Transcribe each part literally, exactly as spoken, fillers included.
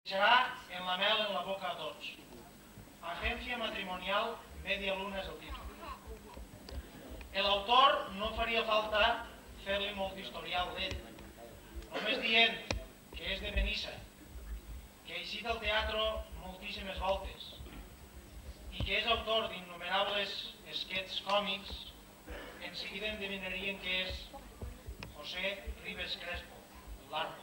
Serà en la mel en la boca a tots. Agencia matrimonial Media Luna és el títol. L'autor no faria falta fer-li molt d'historial d'ell. Només dient que és de Benissa, que ha eixit al teatre moltíssimes voltes i que és autor d'innomerables esquets còmics, en seguida endevinarien que és José Ribes Crespo, l'Arco.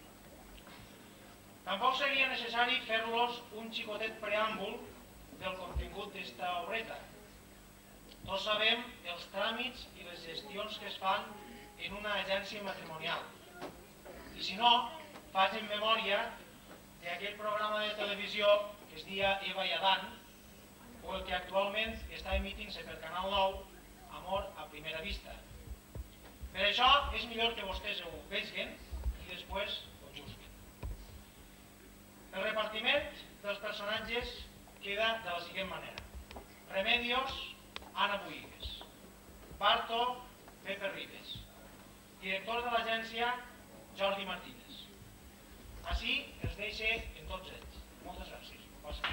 Tampoc seria necessari fer-los un xicotet preàmbul del contingut d'esta obreta. Tots sabem els tràmits i les gestions que es fan en una agència matrimonial. I si no, facin memòria d'aquell programa de televisió que es dia Eva i Adán, o el que actualment està emitint-se per Canal nou, Amor a primera vista. Per això és millor que vostès ho vegin i després ho juzguen. El repartiment dels personatges queda de la següent manera. Remedios, Ana Buigues. Barto, Pepe Ribes. Director de l'agència, Jordi Martínez. Així els deixe en tots ells. Moltes gràcies.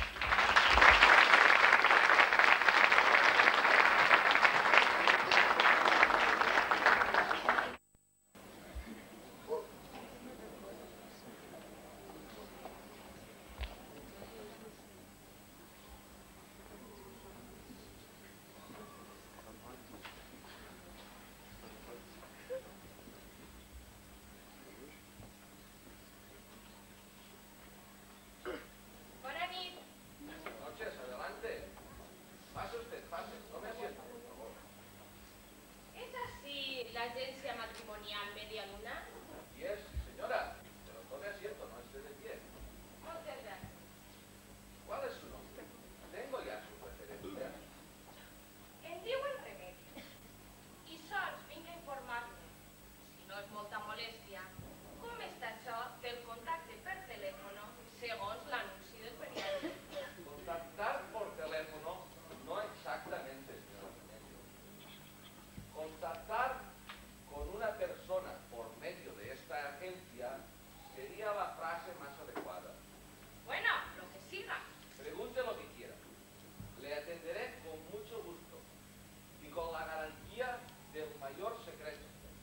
¿La agencia matrimonial Media Luna? Así es, señora. Pero tome asiento, no esté de pie. Muchas gracias. ¿Cuál es su nombre? Tengo ya su referencia. Em diuen Remedios. I sols vinc a informar-me, si no és molta molèstia, com està això del contacte per telèfon segons l'anunci del periódico. Contactar por teléfono no exactamente, señora Remedios. Contactar con una persona por medio de esta agencia sería la frase más adecuada. Bueno, lo que siga. Pregunte lo que quiera. Le atenderé con mucho gusto y con la garantía del mayor secreto.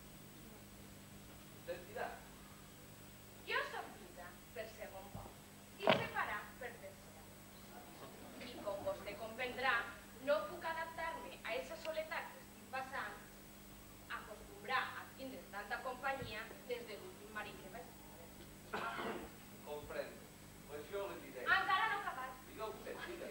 Usted dirá. Jo soc viuda per segon cop i separat per tercera. I com vostè comprendrà, no puc adaptar-me a aquesta soledat que estic passant, acostumbrar a tindre tanta companyia des de l'últim marit que vaig tindre. Comprendo. Pues yo le diré. Encara no he acabat. Diga usted, diga.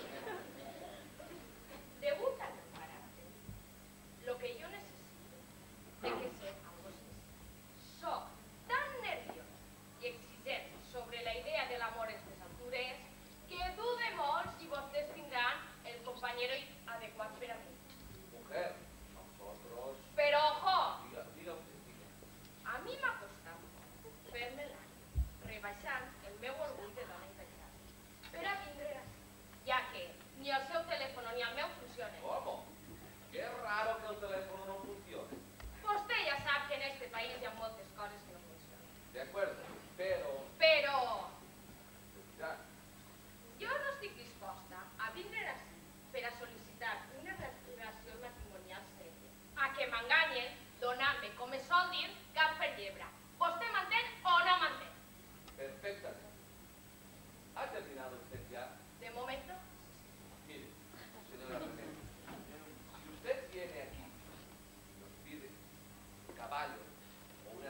Degut al meu caràcter, lo que jo necessito té que ser amb vostès. Soc tan nerviós i exigent sobre la idea de l'amor a aquestes altures que dude molt si vostès tindran el companyero adequat per a mi. Mujer, nosotros... Però, ojo, Diga, diga usted, diga. a mi m'ha costat fer-me l'any, rebaixant el meu orgull de dona impecable, per a vindre així, ja que ni el seu telèfon ni el meu funcionen. ¿Cómo? Qué raro que el teléfono no funcione. Vostè ja sap que en este país hi ha moltes coses que no funcionen. De acuerdo, pero... Però Ya, jo no estic disposta a vindre així per a sol·licitar una relació matrimonial sèria, a que m'enganyen donant-me, com es sol dir, cap per llebre. Vostè m'entén o no m'entén? perfectamente. ¿Ha terminado usted ya? De momento, Mire, señora Remedios, si usted viene aquí y nos pide un caballo o un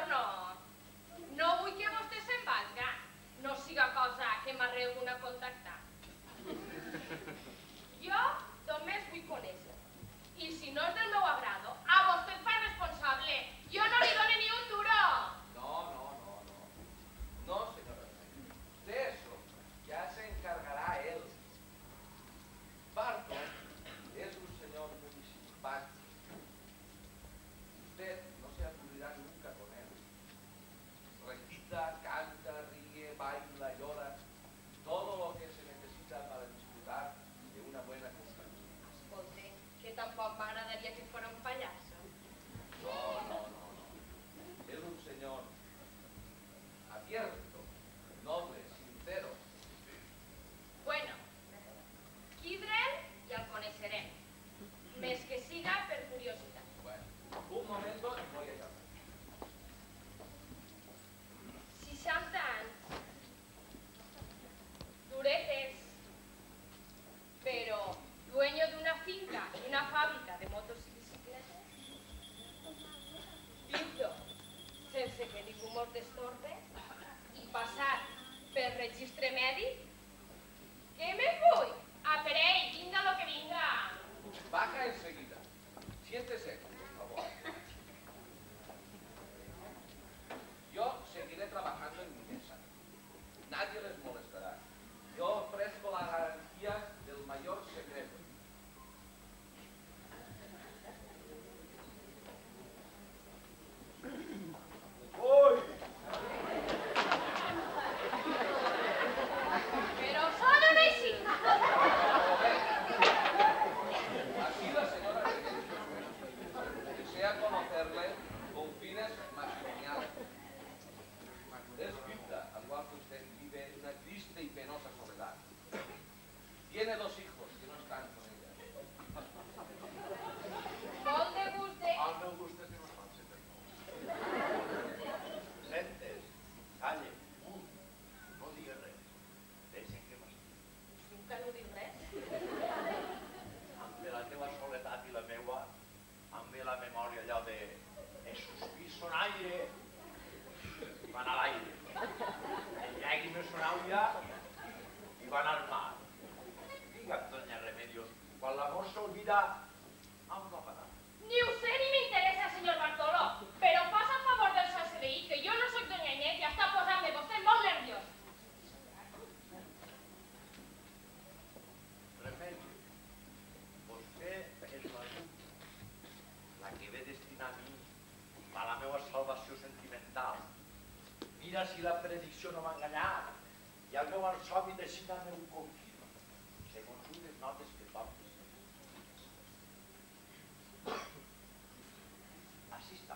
no. No vull que vostè se'n vagi. No siga cosa que m'arreu una contactar. Jo només vull conèixer. I si no és del meu agrado, a vostè et fa responsable. Jo no li dono ni un duro. No, no, no, no. No, señora. De eso ya se encargará él. Barton es un señor muy simpático. Usted no se aburrirá nunca con él. Recita, canta, ríe, baila, llora. Todo lo que se necesita para disfrutar de una buena compañía. Escolta, que tampoc m'agradaria que fora un pallasso. No, no, no, no. Es un señor abierto, noble, sincero. Bueno, quidre'l i el coneixerem. Més que siga per curiositat. Bueno, un momento y voy a llamar. seixanta anys. Duretes. Pero dueño de una finca y una fábrica de motos y bicicletas. Viudo, sense que ningú mos destorbe, i passat per registre mèdic. Què me vull? A per ell, vinga lo que vinga. Baja enseguida. Siéntese, por favor. Yo seguiré trabajando en mi mesa. Nadie les molestará. Yo ofrezco la garantía del mayor secreto. ¡Uy! Pero solo no hay sí. Así la señora desea conocerle con fines matrimoniales. Es viuda, al igual que usted, vive en una triste y penosa soledad. Tiene dos hijos que no están con ella. Molt de gust de... El meu gust és que no es fan sempre. Sentes? Calle. No digues res. Deixen que m'estigui. Nunca no dic res. Em ve la teva soledat i la meua, em ve la memòria allò de els suspirs són aire, van a l'aire. El llàgrime són aula i van al mar. Digue'm, doña Remedios, quan l'amor s'olvida, amb la patada. Ni ho sé ni m'interessa, senyor Bartolo, però passa a favor del seu C D I, que jo no soc doña Inés i està posant-me vostè molt nerviós. Remedios, vostè és la llum, la que ve destinada a mi, a la meva salvació sentimental. Mira si la predicció no m'ha enganyat i el meu arsòbit així també ho confirma, segons unes notes que toques. Així està.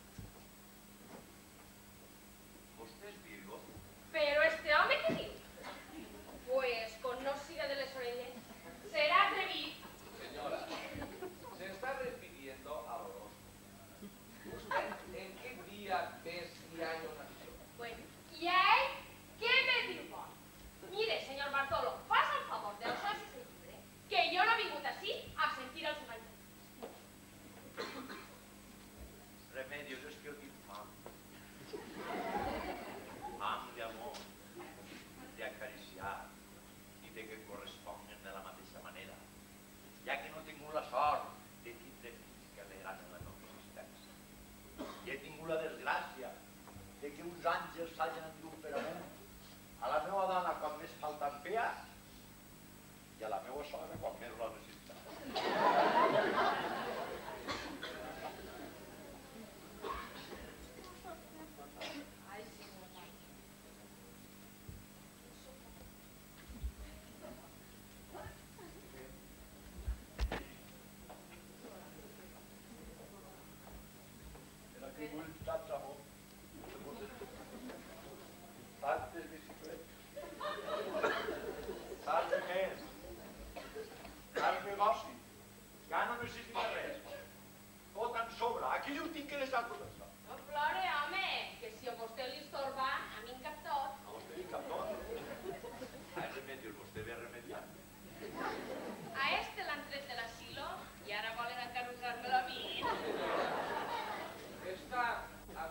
Vostè és Virgo? Però este home què diu? Pues, con no siga de les orelles, serà atrevit. Señora, se está refiriendo al horóscopo. ¿Usted en qué día, mes y año nació? Bueno, i a ell què me diu bon? Mire, senyor Bartolo, fas el favor del soci de llibre, que jo no he vingut ací a sentir els evangelis. Remedios, és que jo tinc fam. Fam d'amor, d'acariciar i de que em corresponguen de la mateixa manera, ja que no he tingut la sort de tindre fills que alegraven la meva existència. I he tingut la desgràcia de que uns àngels s'hagin endut per amunt a la meva dona quan més falta em feia i a la meva sogra quan més la necessitava. Ai, senyor Bartolo. Era que vull tants amor, tantes bicicletes, tant de més, tant negoci, ja no necessito res, tot en sobre, aquí ho tinc que deixar tot això. No plore, home, que si a vostè li estorba, a mi em cap tot. A vostè li cap tot. Ai, Remedios, vostè ve remediant. A este l'han tret de l'asilo i ara volen encarrujar-me la vida. Está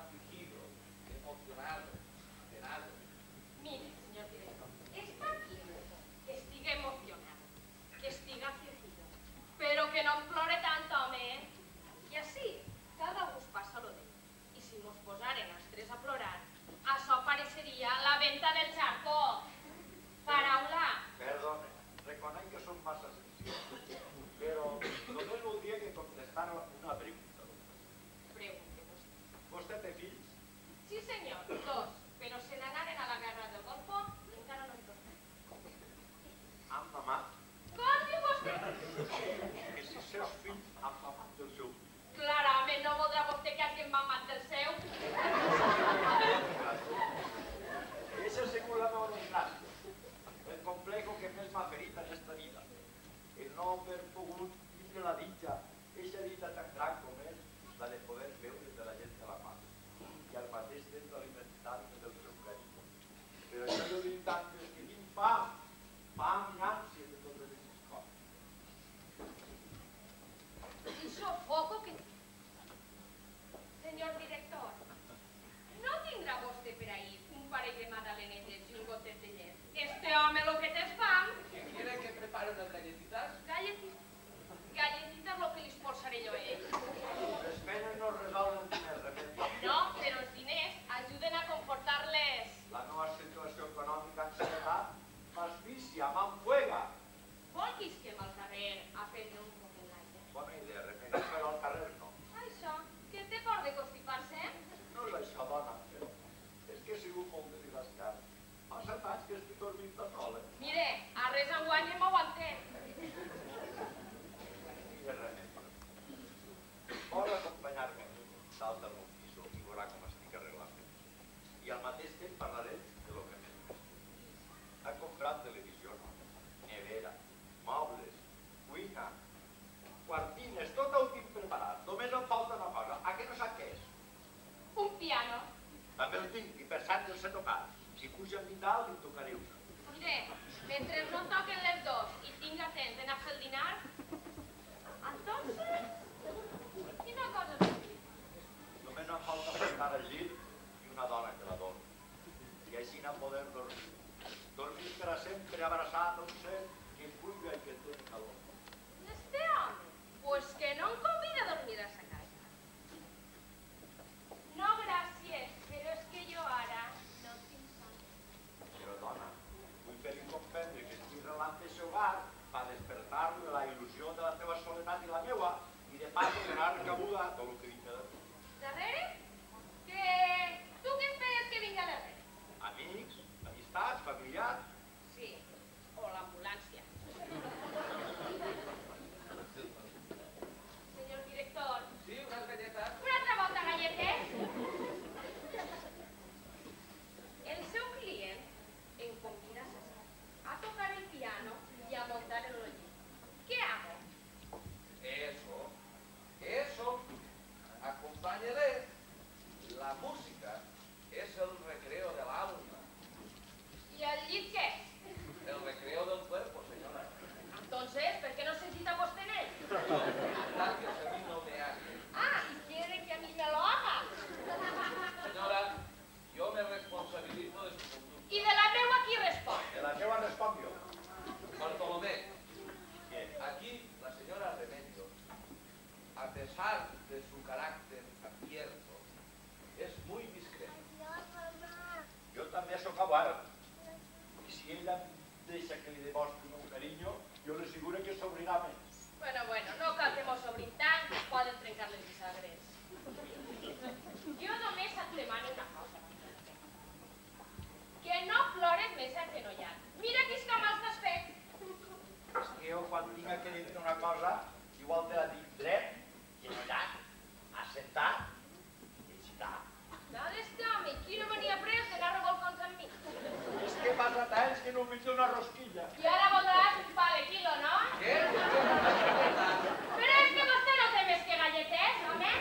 faré jo a ell. Les penes no es resolen diners, Remedi. No, però els diners ajuden a confortar-les. La nova situació econòmica accelerat m'asfixia, m'enfuega. Vol que isquem al carrer a prendre un poc en l'aire? Bona idea, Remedi, però al carrer no. Això, que té por de constipar-se? No és això, dona. És que he sigut molt desgastat. Fa set anys que estic dormint de sola. Mire, a res enguany m'ho aguantem. Digues Remedi. Vol acompanyar-me dalt del meu piso i veurà com estic arreglant. I al mateix temps parlaré de lo que més. Ha comprat televisió, nevera, mobles, cuina, quartines, tot ho tinc preparat. Només em falta una cosa. A què no sap què és? Un piano. També el tinc i per sant el sé tocar. Si puja a mi dalt, li tocaré una. Mire, mentre no toquen les dos i tinc temps d'anar a fer el dinar, entonces, quina cosa més dir? Només em falta portar al llit i una dona que la dormi. I així no poder dormir. Dormir per a sempre abraçat a un ser que cuida i que té calor. Este home, pues que no em convida a dormir a sa casa. No, gràcies, però és que jo ara no tinc son. Però dona, vull fer-li comprendre que estic relant el seu hogar per despertar-lo de la il·lusió de la teva soledat i la meua i de pas de donar cabuda a tot el que vinga de tu. Darrere? Que tu què esperes que vinga darrere? Amics, amistats, familiars. Sí, o l'ambulància. Senyor director, Sí, unes galletes. una altra volta galletes? El seu client em convida a sa sala, a tocar el piano y a montar el llit. ¿Qué hago? Eso, eso, acompáñele. La música es el recreo del alma, ¿Y el llit qué? el recreo del cuerpo, señora. Entonces, ¿por qué no se cita vostè en él? Gracias, a mí no me hace. Ah, ¿y quiere que a mí me lo haga? Señora, yo me responsabilizo de su conducta. ¿Y de la meua qui respon? De la teva responc jo. Bartolomé, Què? aquí la señora Remedio, a pesar de su carácter abierto, es muy discreta. Jo també sóc avart. I si ella deixa que li demostri un carinyo, jo li asseguro que s'obrirà més. Bueno, bueno, no cal que mos obrin tant que es poden trencar les bisagres. Jo només et demano una cosa. Que no plores més en genollat. Mira quins camals t'has fet. És que jo quan tinc que dir una cosa, igual te la dic dret, genollat, assentat i excitat. No, d'este home, quina mania pres d'anar revolcons amb mi. És que passa anys que no em menjo una rosquilla. I ara voldràs un pa de quilo, no? ¿Qué? Una galleta. Però és que vostè no té més que galletes, home.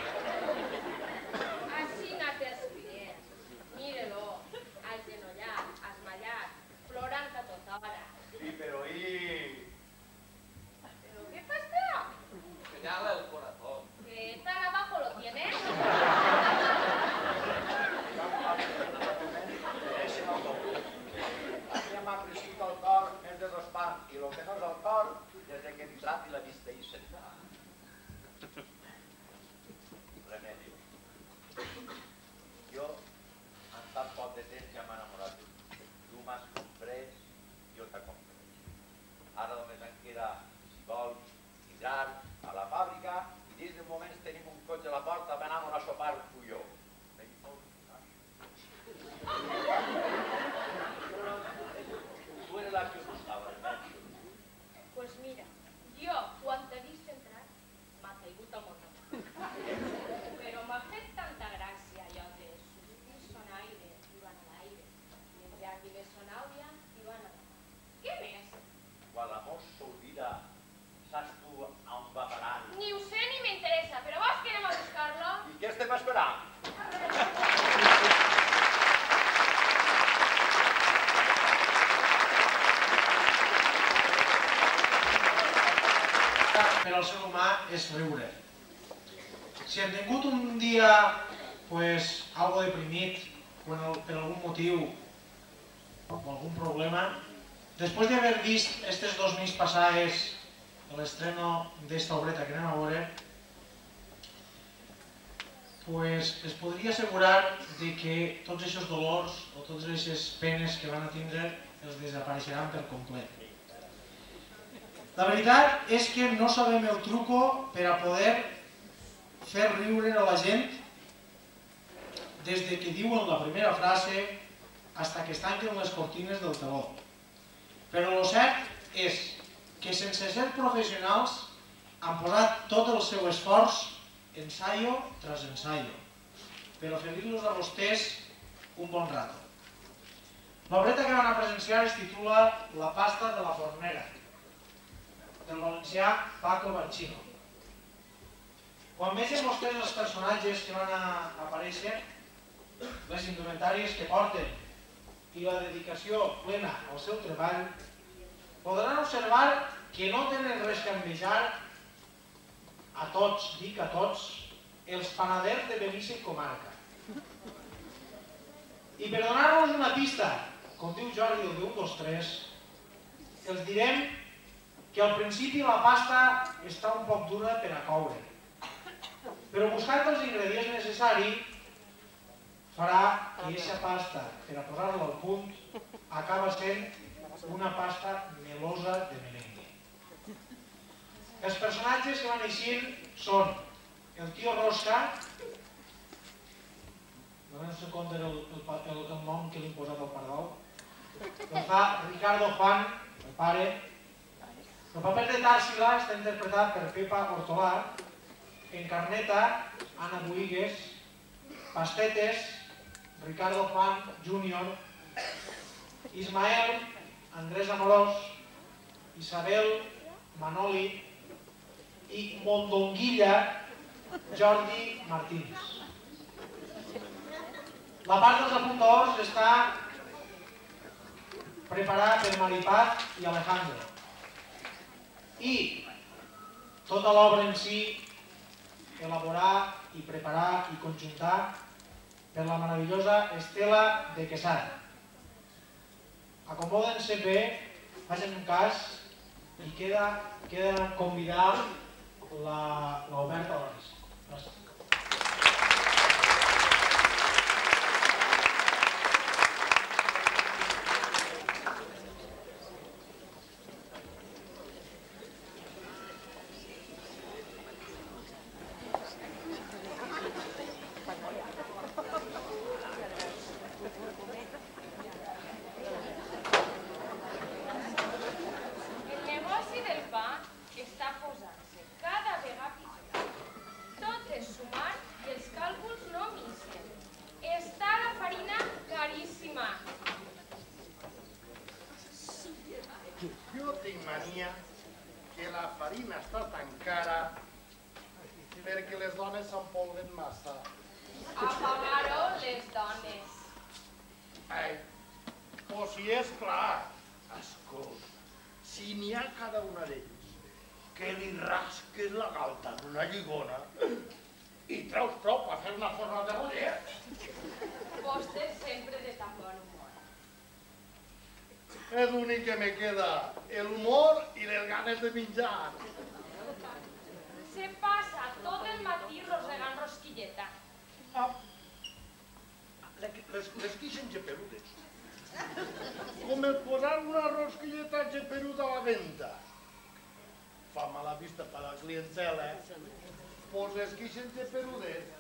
Així n'ha els clients. Mire-lo, agenollat, esmallat, plorant a tota hora. Sí, però i... ¿Pero qué fa este home? Señala el corazón. ¿Que tan abajo lo tiene? Deixen el doble. A mi m'ha crescut el cor més de dos pans i el que no és el cor, des que he entrat i la vista i sentat. Remedi. Jo, en tan poc de temps ja m'he enamorat de tu. Tu m'has comprès, jo t'he comprès. Ara només em queda, si vols, entrar a la fàbrica i dins de moments tenim un cotxe a la porta per anar a sopar tu i jo. Tu eres la que gustava, Remedi. Pues mira, jo, quan t'he vist entrar, m'ha caigut el món. Però m'ha fet tanta gràcia allò de suspir son aire i van a l'aire, menjar digues son àuria i van a la. Què més? Quan l'amor s'olvida, saps tu a on va parar? Ni ho sé ni m'interessa, però vols que anem a buscar-lo? I què estem esperant? Per al ser humà és riure. Si hem tingut un dia pues, algo deprimit o per algun motiu o algun problema, després d'haver vist aquestes dos nits passades de l'estreno d'esta obreta que anem a veure, pues, es podria assegurar de que tots aquests dolors o totes aquestes penes que van a tindre els desapareixeran per complet. La veritat és que no sabem el truco per a poder fer riure a la gent des de que diuen la primera frase fins que es tanquen les cortines del teló. Però el cert és que sense ser professionals han posat tot el seu esforç ensayo tras ensayo per oferir-los a vostès un bon rato. L'obreta que van a presenciar es titula La pasta de la fornera, del valencià Paco Barchino. Quan vegin vostès els personatges que van a aparèixer, les indumentàries que porten i la dedicació plena al seu treball, podran observar que no tenen res que envejar a tots, dic a tots, els panaders de Benissa i comarca. I per donar-nos una pista, com diu Jordi el un, dos, tres, els direm que al principi la pasta està un poc dura per a coure, però buscant els ingredients necessaris farà que aquesta pasta, per a posar-la al punt, acaba sent una pasta melosa de merengue. Els personatges que van eixir són el tio Rosca, no sé com era el nom que li hem posat al pardal, el fa Ricardo Juan, el pare. El paper de Tàrsila està interpretat per Pepa Hortolà, Encarneta, Anna Buigues, Pastetes, Ricardo Juan júnior, Ismael, Andrés Amorós, Isabel, Manoli i Mondonguilla, Jordi Martínez. La part dels apuntadors està preparada per Maripaz i Alejandro. I tota l'obra en si, elaborar i preparar i conjuntar per la meravellosa Estela de Quesada. Acomoden-se bé, facin un cas i queda convidar l'Oberta a la missa. Gràcies. El negoci del pa està posant-se cada vegada pitjor. Tot és sumar i els càlculs no misen. Està la farina caríssima. Jo tinc mania que la farina està tan cara perquè les dones s'empolven massa. Apagar-ho les dones. Ai, o si és clar, escolta, si n'hi ha cada una d'ells que li rasques la galta en una lligona i treus prou per fer una forma de rollet. Vostè sempre de tan bon humor. És l'únic que me queda, el humor i les ganes de menjar. Se passa tot el matí rosegant rosquilleta. Ah, les, les quixen geperudes. Com el posar una rosquilleta geperuda a la venda. Fa mala vista per la clientela. Pues les quixen geperudes.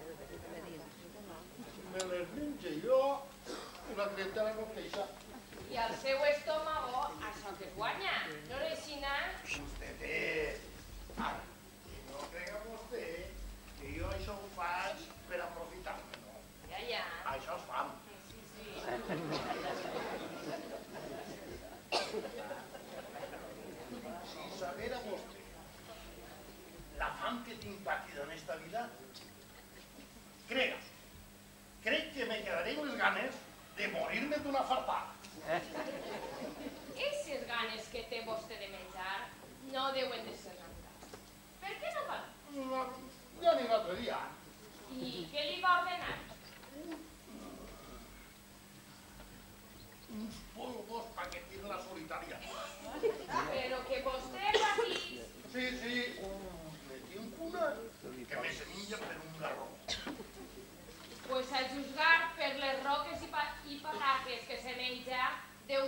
Me les menjo jo i la clientela no queixa. I al seu estómago, això que es guanya. No és així, Vostè té. Ara, no crega vostè que jo això ho faig per aprofitar-me, no? Ja, ja. Això és fam. Sí, sí. Si sabera vostè la fam que tinc patida en esta vida, crega, crec que me quedaré amb les ganes de morir-me d'una fartada. Aquestes ganes que té vostè de menjar no deuen de ser naturals. Per què no van? No, ja ni l'altre dia. I què li va ordenar? Uns polvos paquetins la solitària. Però que vostè patís. Sí, sí, me tinc una que me se menja per un garró.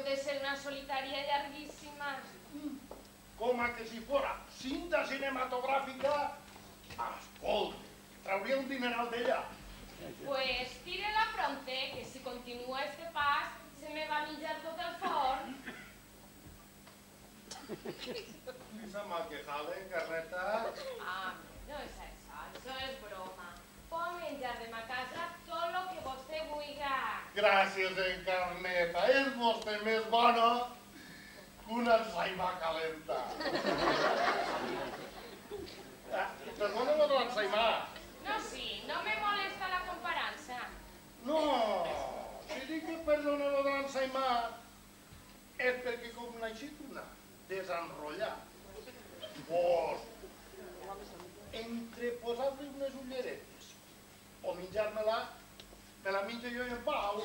de ser una solitaria llarguíssima. Com a que si fora cinta cinematogràfica, escolta, trauria un dineral d'ella. Pues tire-la pronte, que si continua este pas se me va a menjar tot el forn. Esa malquejada, Encarneta. Ah, no és això, això és broma. Pot menjar de ma casa tot lo que vostè vulga. Gràcies, Encarneta. És vostè més bona que una ensaïma calenta. Ah, perdona lo de l'ensaïma. No, sí, no me molesta la comparança. No, si dic que perdona lo de l'ensaïma és perquè com n'ha eixit una desenrotllar. Pues, entre posar-li unes ulleretes o menjar-me-la, me la menjo jo en pau.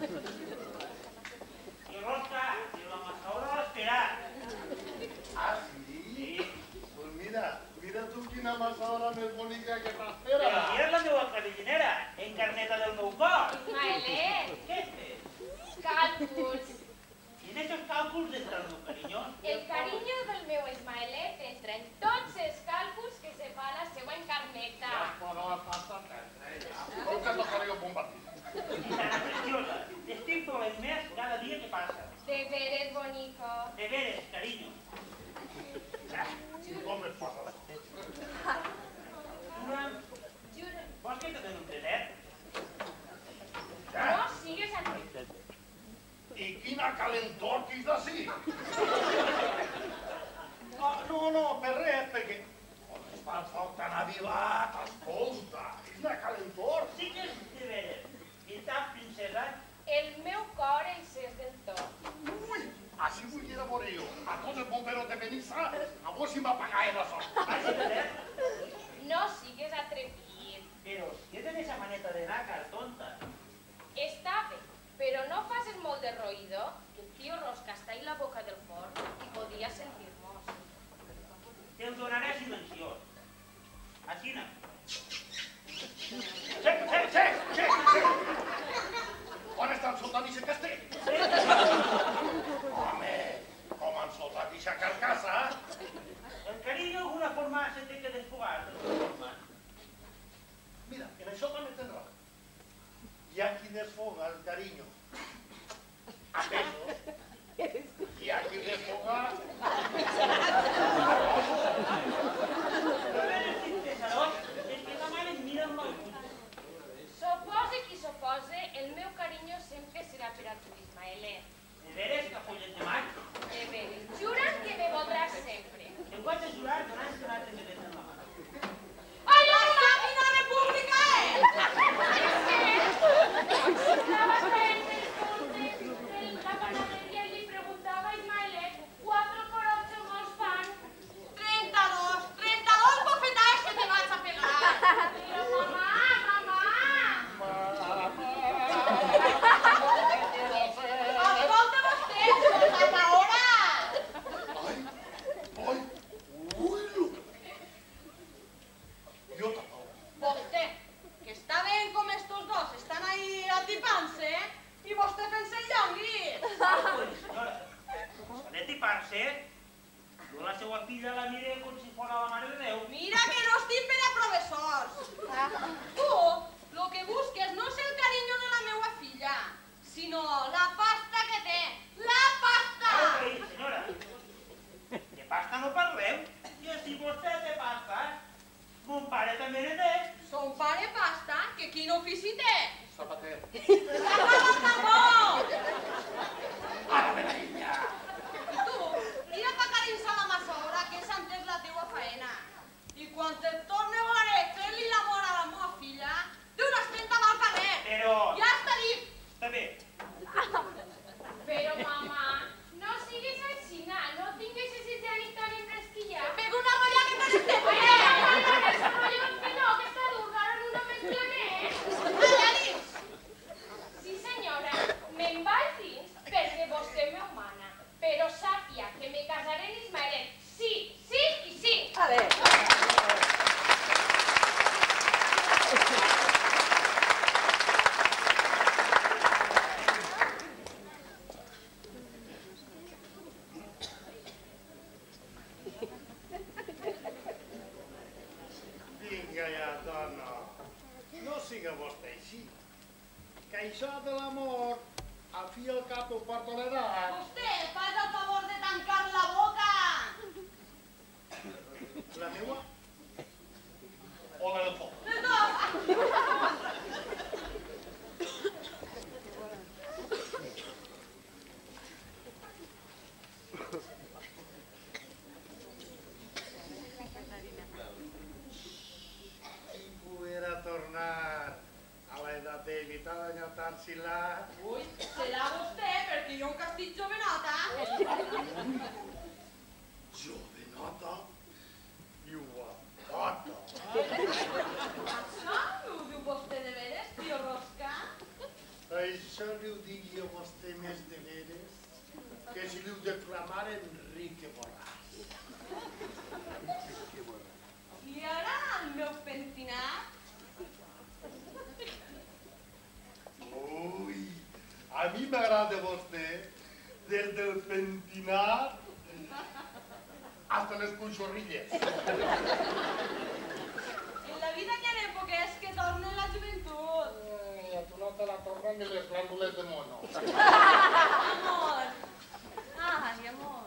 I Rosca, i la massaora l'ha esperat. Ah, sí? Sí. Pues mira, mira tu quina massaora més bonica que Però t'espera. si és la meva clavillinera, Encarneta del meu cor. Ismaelet, Què fes? càlculs. I en aquests càlculs entra el meu carinyo. El carinyo del meu Ismaelet entra en tots els càlculs que se fa la seua Encarneta. No, no, falta perdre, ja. Com que tocaré un bombardí. I tan preciosa. Estic trobant més cada dia que passa. De veres, bonico. De veres, carinyo. Com es passa això? Una, Jura. vols que te den un tretet? No sigues aquí. I quina calentor que és d'ací? No, no, no, per res, perquè com es fa el foc tan avivat, escolta, és una calentor. Sí que és de veres. I tan princesa, El meu cor encès del tot. Ui, així vull ir a veure jo. A tots els bomberos de Benissa, a veure si m'apagaré la sort. vas a veure. No sigues atrevit. Però si tens esa maneta de nácar, tonta. Està bé, però no facis molt de ruïdo, que el tio Rosca està en la boca del forn i podia sentir-nos. Te'l donaré silenciós. Així no. Xec, xec, xec, xec, xec. On està el soldat i castell? Home, com han soldat ixa carcassa? El carinyo d'alguna forma se té que desfogar. Mira, en això també tens raó. Hi ha qui desfoga el carinyo a pesos i hi ha qui desfoga a rossos. Però veres, pensador, és que la mare em mira amb mal gust. S'opose qui s'opose, el meu carinyo sempre serà per a tu, Ismaelet. De veres, capollet de maig. De veres, jura't que me voldràs sempre. Em vaig a jurar donant-te un altre bidet en la mà. Ai, la màquina república, eh! Estava traient el compte de la panaderia i li preguntava a Ismaelet quatre corots molts fan. trenta dos, trenta dos bofetades que te vas a pegar. Però mamà, mamà! Escolta vostè, escolta ahora. Ai, ai, ui, lo. Jo tampoc. Vostè, que està ben com estos dos estan ahí atipant-se, i vostè fent-se el llongui. Pues, senyora, s'ha de tipar-se. Jo la seva filla la miré com si fora la mare de Déu. Mira que no estic per a professors. Tu, lo que busques no és el carinyo de la meua filla, sinó la pasta que té. La pasta! Ara ho veig, senyora. De pasta no parlem. I si vostè té pasta, mon pare també ne té. Son pare pasta, que quin ofici té? Zapater. Saca el tambor! Ara me la illa. Tu, mira pa carinçar la massaora, que és antes la teua faena. I quan et torne a veure fer-li l'amor a la meva filla, té una estenta mal carrer. Però... Ja està dit. Està bé. Però mamà, no siguis aixina, no tinguis ese geni tan enfresquillat. Pego una rolla que te l'estem. Ai, ai, ai, ai, ai, ese rotllo que no, que està dur, ara no me planer. Ja dius. Sí, senyora. això de l'amor, al fi i al cap ho porto a l'edat. Vostè, fas el favor de tancar la boca! La meua o la del foc? Les dos! Si pudiera tornar a l'edat d'evitar d'enyotar-s'hi-la... Ui, serà vostè, perquè jo que estic jovenota. Jovenota i guapota. Això ho diu vostè de veres, tio Rosca? Això li ho digui a vostè més de veres que si li ho declamar Enrique Borràs. Li agrada el meu pentinat? Ui, a mi m'agrada vostè des del pentinat hasta les punxorrilles. En la vida hi ha èpoques que tornen la joventut. Ai, a tu no te la tornen ni les glàndules de mono. Amor. Ai, amor.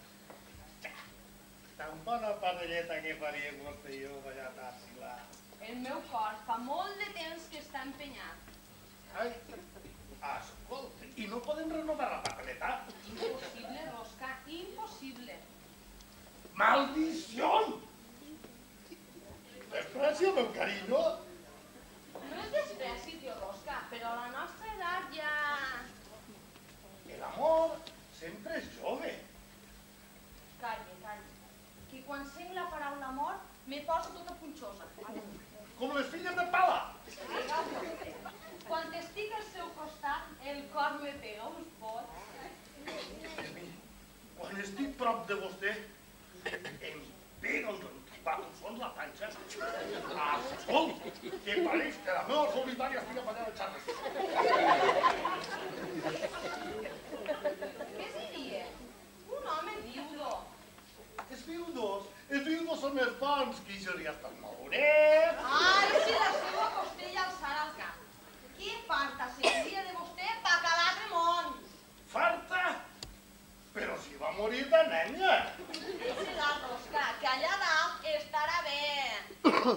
Tan bona parelleta que faria vostè i jo d'enyotar-s'hi-la. El meu cor fa molt de temps que està empenyat. Ai, escolta, i no podem renovar la papeleta? Impossible, Rosca, impossible. ¡Maldición! Desprecio, meu carinyo. No és despreci, tio Rosca, però a la nostra edat ja... El amor sempre és jove. Calle, calle, que quan sent la paraula amor me poso tota punxosa. Com les filles de pala. Quan estic al seu costat, el cor me pega uns pots. Quan estic prop de vostè, em pega uns patufons la panxa. Escolta, que pareix que la meva solitària estigui apagada de xarres. Què diria? Un home viudo. Els viudos, els viudos són més bons, que això ja estan madurets. Ai, si la seva costella alçarà el cap. Que farta seria de vostè pa que l'altre món. Farta, però si va morir de nenya. Deixi la Rosca, que allà dalt estarà bé.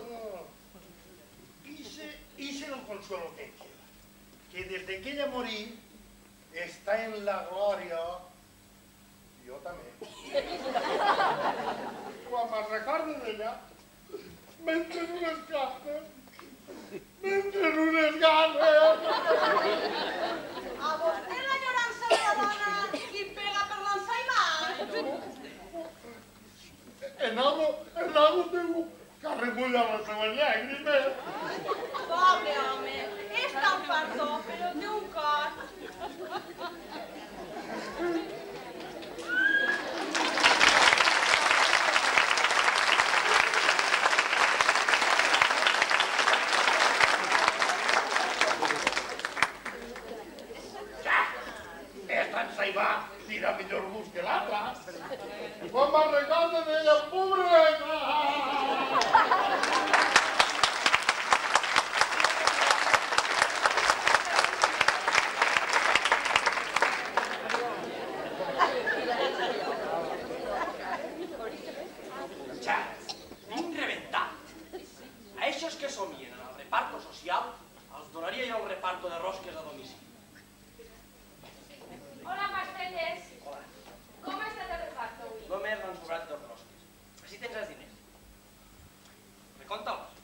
Ixe, ixe és el consuelo que em queda. Que des que ella morí, està en la glòria. Jo també. Quan me'n recordo d'ella, m'entren unes ganes. M'entren unes ganes. A vostè l'enyorança de la dona li pega per l'ensaïmat. En algo, en algo tengo que remullar les seves llàgrimes. Pobre home, és tan fartó, però té un cor. Esta hi va tirar millor gust que l'altra. Quan me'n recordo d'ella, pobreta! Xats, tinc reventat. A eixos que somien en el reparto social, els donaria jo el reparto de rosques a domicili. Hola, pastetes. Hola. Com ha estat el reparto avui? Només m'han sobrat dos rosques. Així tens els diners. Recompta'ls.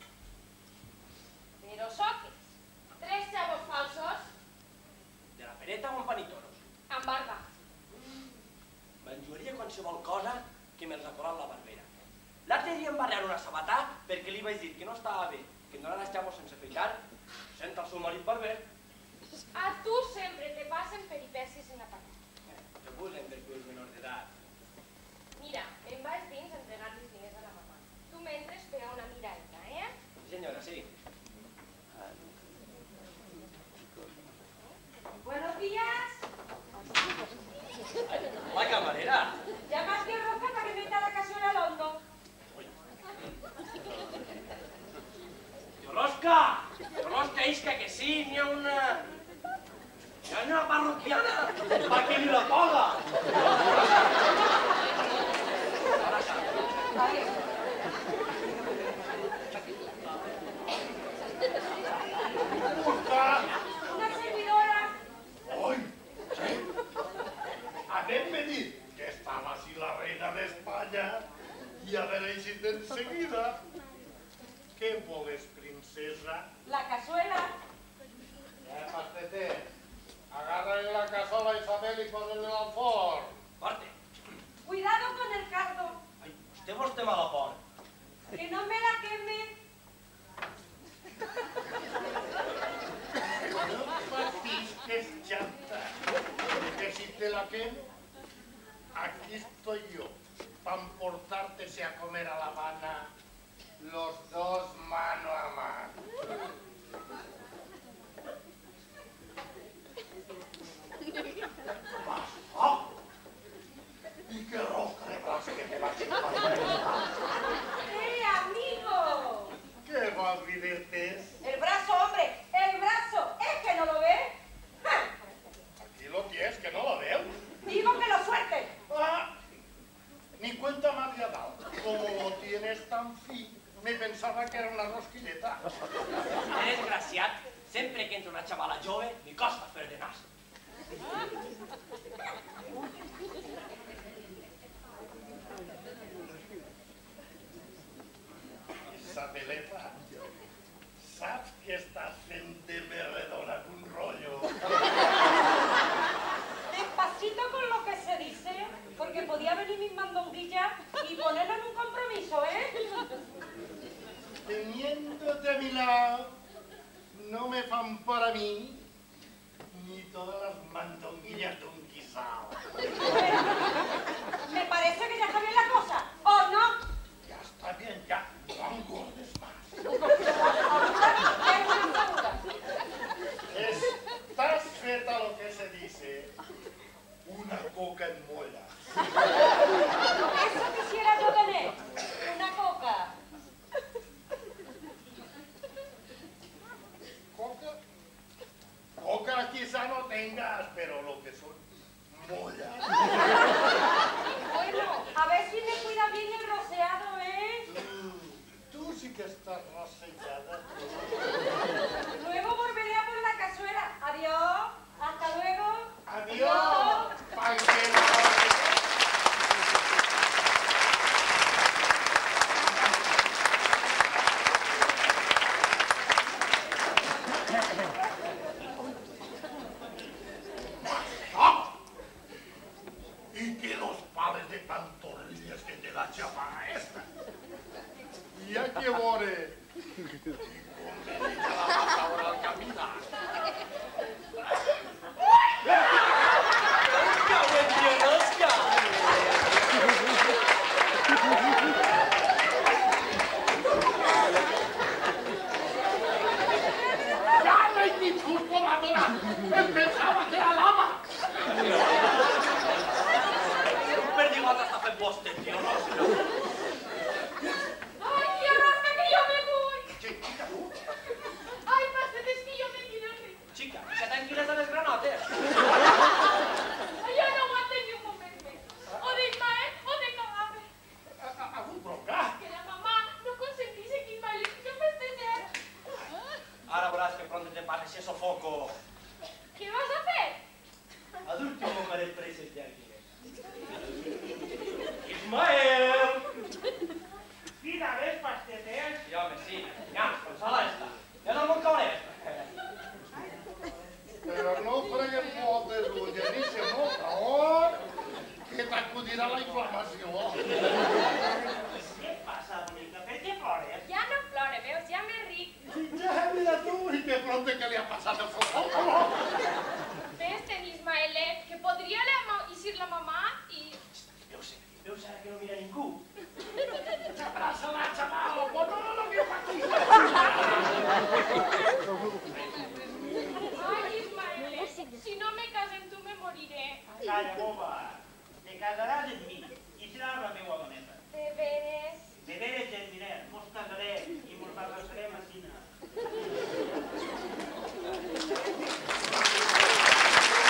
Però soques. Tres xavos falsos De la pereta o amb panitoros. amb barba. M'enjuaria qualsevol cosa que me'ls ha colat la barbera. L'altre dia em va rebre una sabatà perquè li vaig dir que no estava bé, que em donava els xavos sense afeitar. Sent el seu marit barber. A tu sempre te passen peripècies en la paret. Que pusen per tu és menor d'edat. Mira, em vaig dins a entregar-li diners a la mamà. Tu m'entres per a una miradeta, eh? Sí, senyora, sí. Buenos días. La camarera. Llama a tío Roca para que meta la cazuela al hondo. Tio Rosca! Tio Rosca, isca que sí, n'hi ha una... senyora parroquiana, per què ni la toga? Una servidora. ¡Ay! ¿Sí? Habéisme dicho que estaba así la reina de España y a veréis enseguida. ¿Qué voles, princesa? La cazuela. Eh, pastete, agárrale la cazola a Isabel y ponle el alfor. Parte. Cuidado con el caldo. Ai, vostè vol estar mala por. Que no me la queme. No patisques, chata, que si te la quemo, aquí estoy yo, para portártese a comer a La Habana los dos mano a mano. Más, ¡ah! ¿Y qué rosca de brazo que te vas a ¡Eh, amigo! ¿Qué vas, videtes? El brazo, hombre, el brazo. ¿Es que no lo ves? ¡Ja! Aquí lo tienes, que no lo veo. Digo que lo suelte. Ah, ni cuenta me había dado. Como lo tienes tan fin, me pensaba que era una rosquilleta. Desgraciat, sempre que entra una xavala jove, li costa fer de nas. Isabeleta, saps que estàs fent de merredona un rollo? Despacito con lo que se dice, porque podía venir mi mandonguilla y ponerlo en un compromiso, ¿eh? Teniéndote a mi lado, no me fan para mí ni todas las mandonguillas de un guisado. Me parece que ya está bien la cosa, ¿o no? Ya está bien, ya, no engordes más. Estás feta lo que se dice una coca en molla. Eso quisiera yo tener, una coca. ¿Coca? Coca quizá no tengas, pero lo que son molla. Bueno, a ver si me cuida bien el roceado, ¿eh? Mm, tú sí que estás rosellada. Luego volveré a por la cazuela. Adiós. Hasta luego. Adiós, panquero. Y que los pales de pantorrillas que te da chapa esta. Y a que more. Convenir a la masa ahora al caminar. ¡Ya no hay ningún voladora! ¡Pensaba que era lava! Un perdigot està fent vostè, tio, no? ¡Ay, qué rasca que yo me voy! Chiquita, tú. ¡Ay, pastete, es que yo me quiero ir! Xica, que tranquil·les a les granotes. ¡Ay, yo no aguanto ni un momento! O de Ismael o de cadáver. ¿Algún bronca? Que la mamá no consentise que Ismael y yo festejar. Ara veuràs que pront te passa ese sofoco. ¿Qué vas a hacer? Ad último m'haré pres el llarguer. Ismael! Mira, ves, pastetes. Sí, home, sí. Ja, consola esta. Ja no me'n cauré. Pero no fregues molt de l'ullerícia, no? Ahora que t'acudirà la inflamació. Què passa, bonica? Per què plores? Ya no flore, veus, ya me ric. Ja, mira tu, i que pronto que li ha passat el foc. ¿Ves, ten Ismaelet? Que podría la ma- ir la mamá y... Veus, veus ara que no mira ningú? Abraça-la, xaval, bon no que fa aquí. Ay, Ismaelet, si no me casen tú me moriré. Calla, boba. Te casaràs amb mi i seràs la meua doneta. De veres. De veres, gent, mireu, mos casarem i mos barrasarem a cina.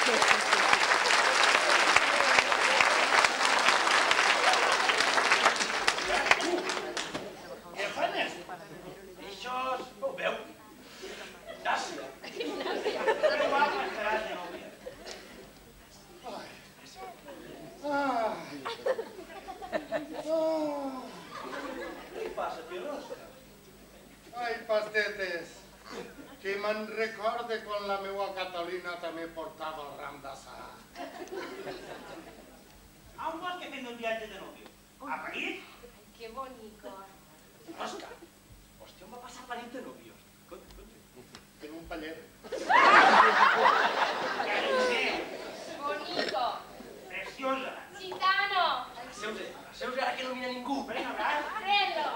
Què fan és? Això es veu. Gràcies. Però va passar de nòvia. Ah. Ah. Què passa, Pirrosca? Ai, pastetes, que me'n recorde quan la meua Catalina també portava el ram d'assar. A on vols que fem el viatge de nòvio? A París? Qué bonito. Pirrosca, hòstia, on va passar a París de nòvios? Conta, conta. En un paller. Bonito. Preciosa. Gitano. Asseu-se, asseu-se ara que no mira ningú. Ven a hablar. Relo.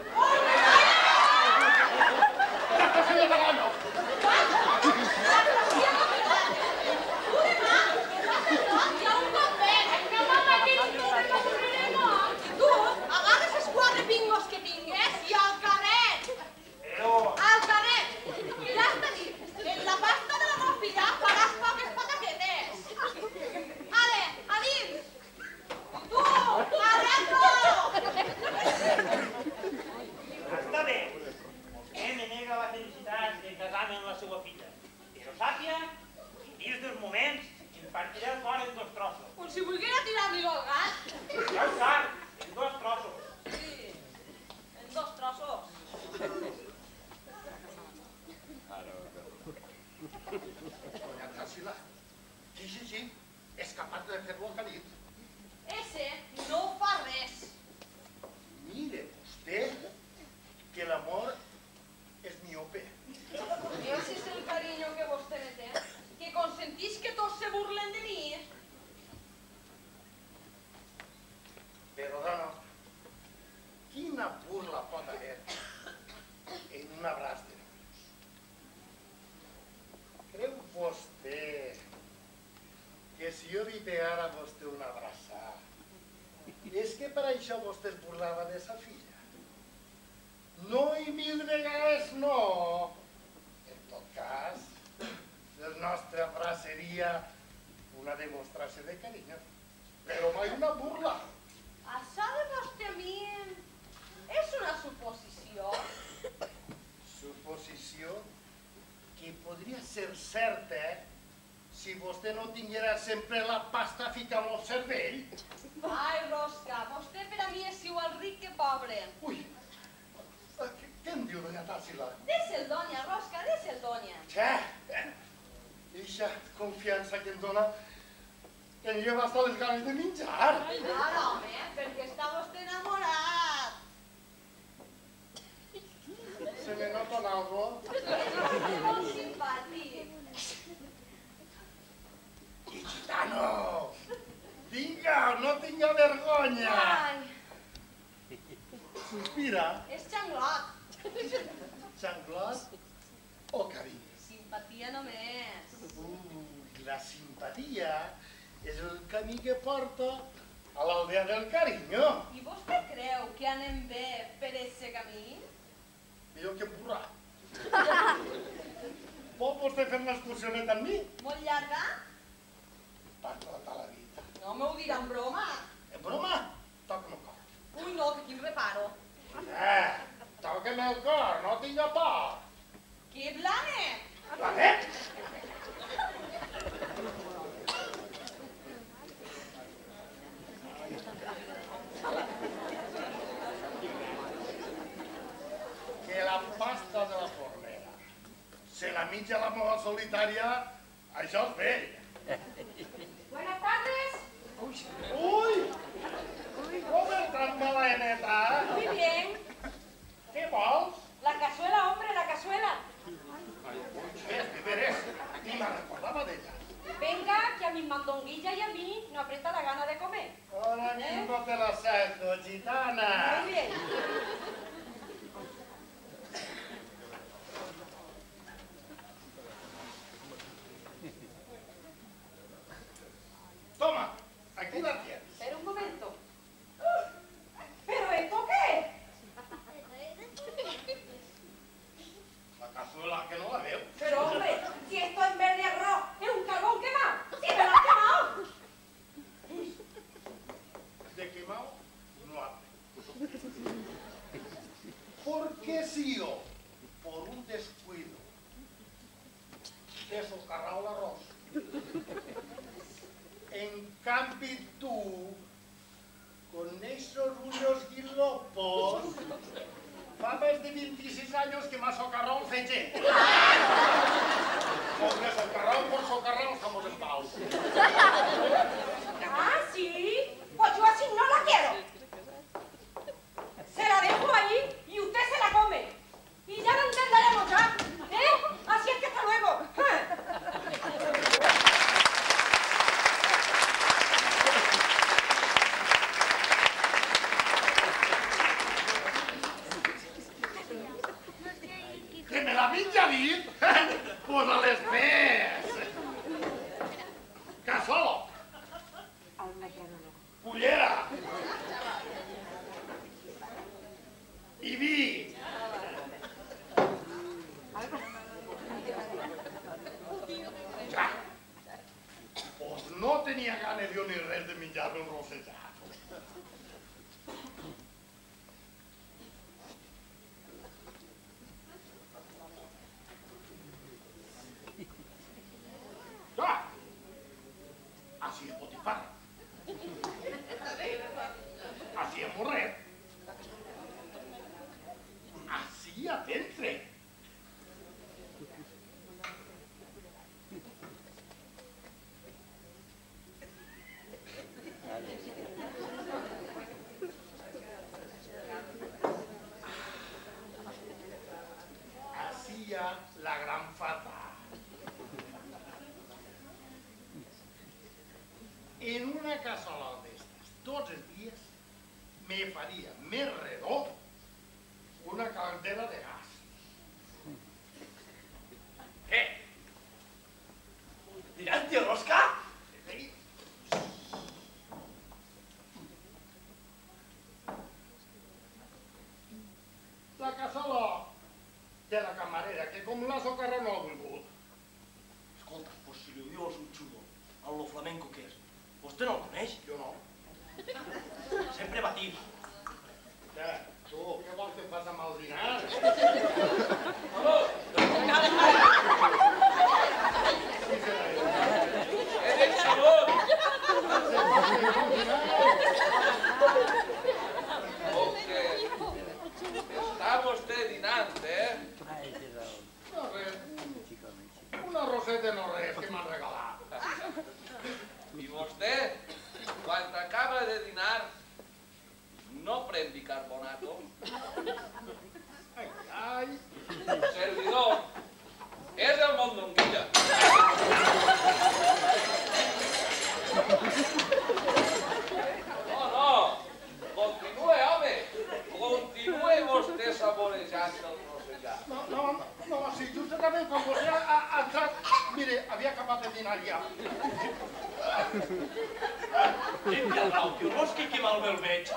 Tu agarres els quatre pingos que tingues i al carrer! Però... Al carrer! I ja està dit, en la pasta de la meva filla faràs poques pataquetes. Ale, a dins! Tu, arreglo! Està bé. Vostè me nega la felicitat de casar-me amb la seva filla. Però sàpia que dins dels moments em partiré el cor en dos trossos. Com si volguera tirar-li-lo al gat. Ja ho sap, en dos trossos. Sí, en dos trossos. Doña Tarsila, sí, sí, sí, és capaç de fer-lo al calit. Ese no fa res. Mire vostè que l'amor és miope. Ese és el cariño que vostè me té. Que consentís que tots se burlen de mi. Però, dona, quina burla pot haver en un abraç de nòvios? Creu vostè que si jo li pegara a vostè una abraçada, és que per això vostè es burlava de sa filla? No i mil vegades no. En tot cas, el nostre abraç seria una demostració de carinyo, però mai una burla. Això de vostè a mi és una suposició. Suposició que podria ser certa si vostè no tinguera sempre la pasta ficada al cervell. Ai, Rosca, vostè per a mi és igual ric que pobre. Ui, què, què em diu, doña Tarsila? Deixa'l, doña, Rosca, deixa'l, doña. Què? Eixa confiança que em dona em lleva hasta les ganes de menjar. Ara, home, perquè està vostè enamorat. Se me nota en algo. És molt simpàtic. I gitano! Vinga, no tinga vergonya! Ai, Sospira, és xanglot. xanglot o carinyo? Simpatia només. Ui, la simpatia és el camí que porta a l'aldea del carinyo. I vostè creu que anem bé per ese camí? Millor que burra. Pot vostè fer una excursioneta amb mi? Molt llarga? Per tota la vida. No m'ho dirà en broma. En broma? Toca'm el cor. Ui, no, que quin reparo. Eh, toca'm el cor, no tinga por. Que blane! Vale? Que la pasta de la fornera se la mitja la meva solitària, això és vell. Buenas tardes. Ui! Com estàs, maleneta? Muy bien. Què vols? La cazuela, hombre, la cazuela. Ves, de veres, ni me recordava d'ella. Venga, que a mi mandonguilla y a mí no aprieta la gana de comer. Ahora mismo te la saco, gitana. Muy bien. Toma, aquí la tienes. Espera un momento. ¿Pero esto qué? La cazuela que no la veo. Pero hombre, si esto en vez de arroz es un carbón quemado. Si preparar l'arròs. En canvi tu, con esos uños guilopos, fa més de veintiséis años que más socarrón fetge. Porque socarrón por socarrón estamos en pau. ¿Ah, sí? Pues yo así no la quiero. Se la dejo ahí y usted se la come. Y ya lo entenderemos ya, ¿eh? Así es que hasta luego. Que me l'havien ja dit? Pues a les pes. Casolo. Cullera. I vi. Ja. Pues no tenia ganes jo ni res de menjar-me un rossejat. Ja. Així és Potifar. Així és Morret. Així atentre. Hacía la gran fata. En una cassola d'estes, tots els dies, me faria més redó una caldera de gas. Què? Diràs, tio Rosca? Sí. La cassola de la camarera, que com la socarra no ha volgut. Escolta, pues si li dius un xulo, amb lo flamenco que és, vostè no el coneix? Jo no. Sempre batim. Què? Tu, què vols que em fas amb el dinar? He dit salut! Porque està vostè dinant, eh? No res. Una roseta no res que m'han regalat. I vostè, quan acaba de dinar, no pren bicarbonato? Ai, ai. Servidor, és el Mondonguilla. No, no, continue, home. Continue vostè saborejant el rosellat. No, no, no, si justament quan vostè ha, ha entrat, mire, havia acabat de dinar ja. Tenia raó, tio Rosca, que malbé el veig.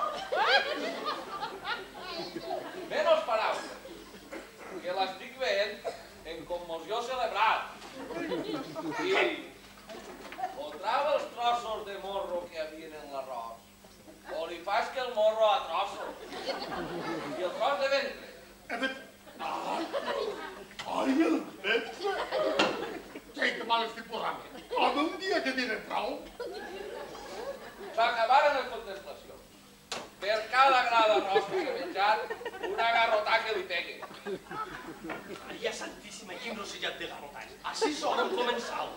Menos paraules, que l'estic veient en commoció cerebral. I o trava els trossos de morro que havien en l'arròs, o li fas que el morro a trossos. I el tros de ventre. He fet... Ah! Ai, el ventre! Ei, que mal estic posant. Home, un dia que diré prou. S'acabaren les contemplacions. Per cada gra d'arròs que he menjat, una garrotà que li pegue. Maria Santíssima, quin rosellat de garrotats. Així som un comensal.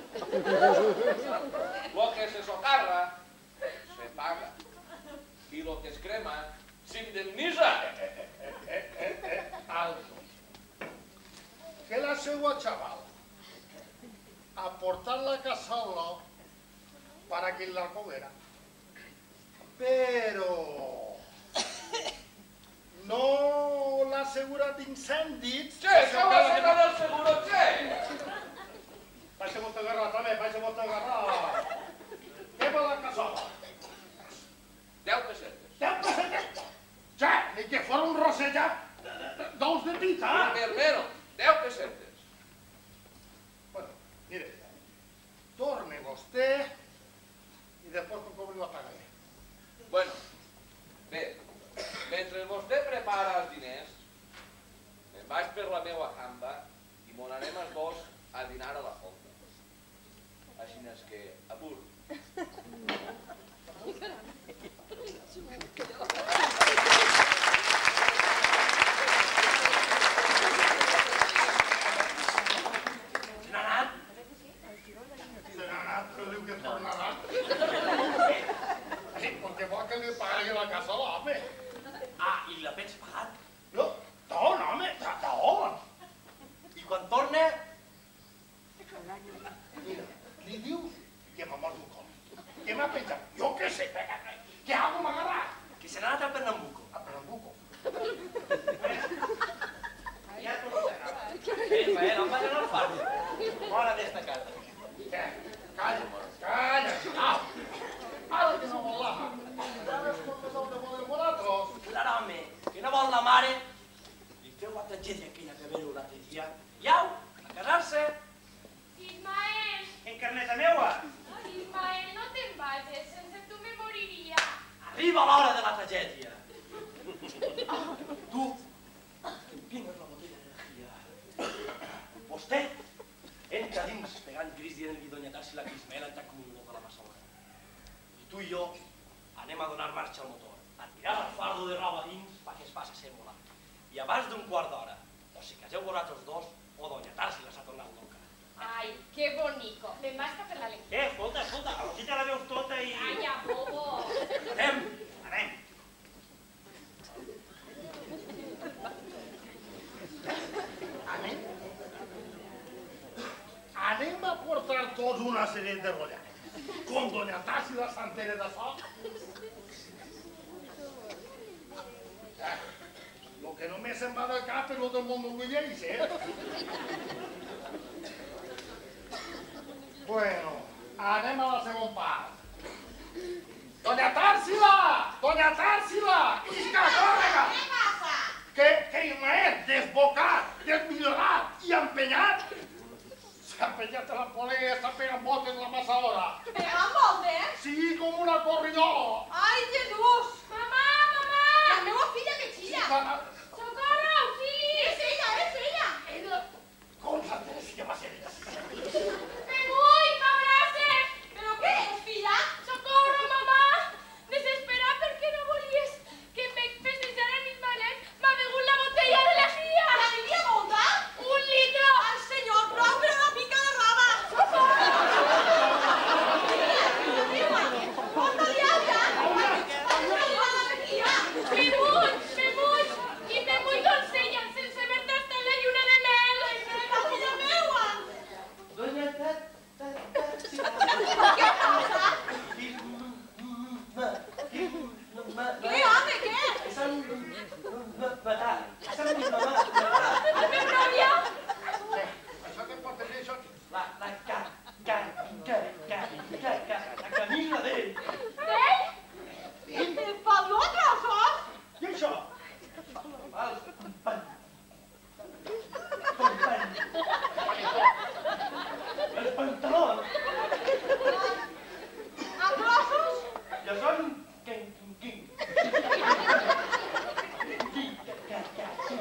Lo que se socarra, se paga. I lo que es crema, s'indemnitza. Eh, eh, eh, alto. Que la seua chavala ha portat la cassola para que la coguera. Pero no la seguretat d'incendis... Che, que va ser del seguro, che? Vaig a vostè agarrar també, vaig a vostè agarrar. Què va la cassola? Deu pessetes. Deu pessetes? Ja, ni que fos un rosellat d'ous de pita. Per menos, deu pessetes. Bueno, mire, torne vostè i després com cobri la pagaré. Bueno, bé, mentre vostè prepara els diners, me'n vaig per la meua jamba i mon anem els dos a dinar a la fonda. és que apur. Se n'ha anat? Se n'ha anat, però diu que tornarà. Sí, perquè vol que li pagui la casa a l'home. Ah, i la pens pagat? No, d'on, home, d'on? I quan torna, Mira, li dius que m'ha mort un cop, que m'ha penjat, jo què sé, que algú m'ha agarrat. que se n'ha anat a Pernambuco. A Pernambuco. Ja tornarà. Eh, Mael, em va anar al far. Fora d'esta casa. Què? Calla, calla, au. Ara que no vol l'ama, ja m'escoltes el que volem vosaltres. Clar, home, que no vol la mare. Li feu la tragèdia aquella que veu l'altre dia. I au, a casar-se. Ismael, Encarneta meua. Ismael, no te'n vagis, sense tu me moriria. Arriba l'hora de la tragèdia. Tu, empines la botella d'energia. Vostè entra dins pegant gris dient-li doña Tàrsila que Ismael ha entrat com un loc a la massola. I tu i jo anem a donar marxa al motor, a tirar el fardo de roba dins perquè es faci ser volant. I abans d'un quart d'hora, o si caseu vosaltres dos, o doña Tàrsila s'ha tornat loca. Ai, que bonico. Me'n vas cap per la lectura. Eh, escolta, escolta, així te la veus tota i... Calla, bobo. Anem! Anem. Anem? Anem a portar tots una sèrie de rollades. Com doña Tàrsila s'entere d'això. Eh, lo que només se'n va del cap és lo del món del lleis, eh? Bueno, anem a la segona part. Doña Tàrsila! Doña Tàrsila! Isca, còrrega! Què passa? Que, que Ismael, desbocat, desmillorat i empenyat, s'ha empenyat a la polea i està pegant botes la massa hora. Pegant voltes? Sí, com una corridola. Ai, Jesús! Mamà, mamà! La meva filla que xilla! Socorro, auxili! És ella, és ella! Com s'entén que va ser ella? Me vull, m'abraces! Però què és, filla? Socorro, mamà! Desesperat perquè no volies que me festejaran Ismael, m'ha begut la botella de la filla! La tenia molta? Un litro! Al senyor, prou per una pica de roba! Porta-li aigua! Porta-li a la veguia! Me vull, me vull! I me vull dolcella, sense haver tastat la lluna de mel! La filla meua! Doña Tàrsila... Què passa? Què, home, què? S'han matat. S'han matat. El meu nòvio? Això que pot tenir això? La, la, ca, ca, ca, ca, ca, ca, la Camila d'ell. D'ell? El palo trossos? I això? El pan. El pan. Els pantalons. A trossos? Ja són... Quin, quin, quin. Quin, ca, ca, ca, quin.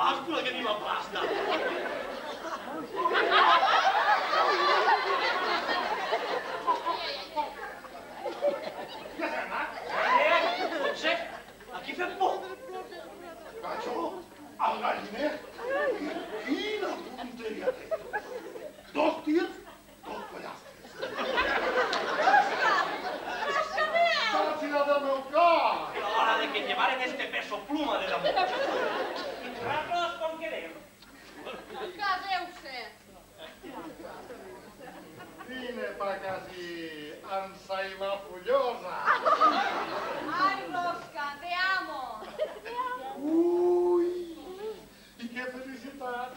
Pasqua che viva pasta! Què has anat? Eh, potser, aquí fem por. Cacho, al galliner. Quina punteria té. Dos tirs, dos pollastres. Rosca, veu! Gràcies del meu cap. Era hora de que llevaren este peso pluma de damunt. I nosaltres com quedem? Caseu-se. Vine pa casi ensaïma fullosa. Ai, Rosca, te amo. Ui, i que felicitat.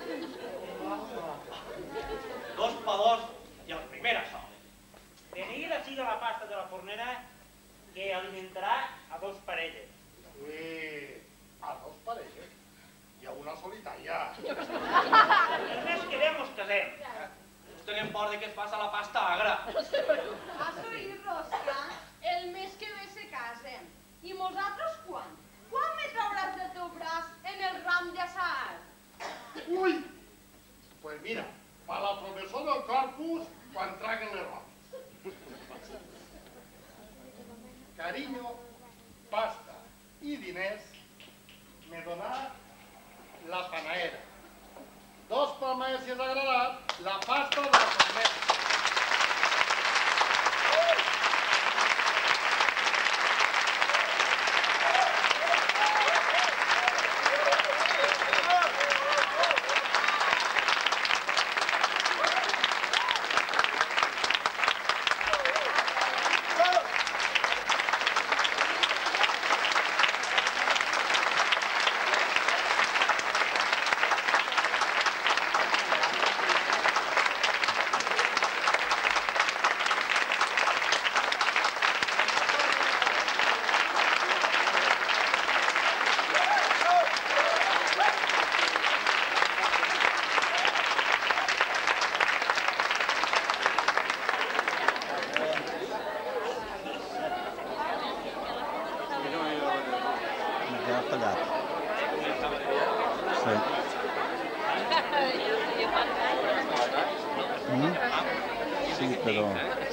Dos pa dos i el primer a sol. Tenir així de la pasta de la fornera que alimentarà a dos parelles. Eh, a dos parelles i a una solitària. El mes que ve mos casem. Us tenen por de que es passa la pasta agra. Has oït, Rosca? El mes que ve se casen. I nosaltres quan? Quan me trauràs del teu braç en el ram d'assar? Ui, pues mira, pa la professor del corpus quan traguen les robes. Carinyo, pasta i diners me donà la panaera. Dos per més si és agradat, la pasta de la fornera. Sí, però...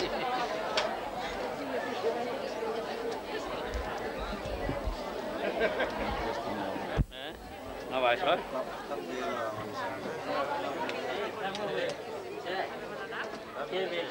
No va, això? Que bé.